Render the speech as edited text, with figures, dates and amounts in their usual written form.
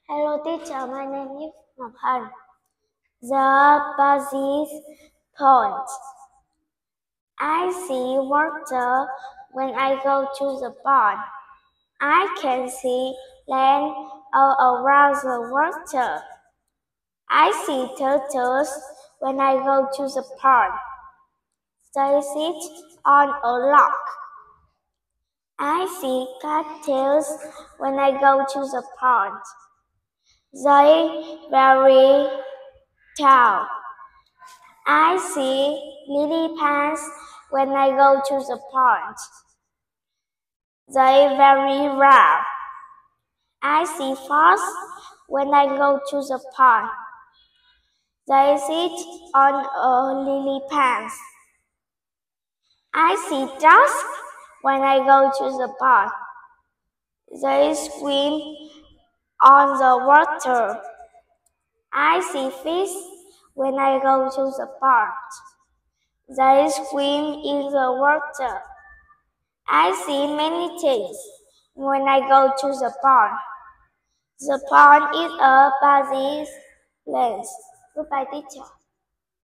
Hello teacher, my name is Ngọc Hân. The basis point. I see water when I go to the pond. I can see land all around the water. I see turtles when I go to the pond. They sit on a log. I see cattails when I go to the pond. They very tall. I see lily pads when I go to the pond. They very rare. I see frogs when I go to the pond. They sit on a lily pad. I see ducks when I go to the pond. They swim on the water. I see fish when I go to the pond. They swim in the water. I see many things when I go to the pond. The pond is a busy place. Goodbye, teacher.